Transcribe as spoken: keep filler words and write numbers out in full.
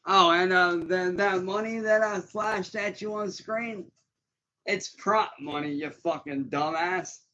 Oh, and uh, the, that money that I flashed at you on screen, it's prop money, you fucking dumbass.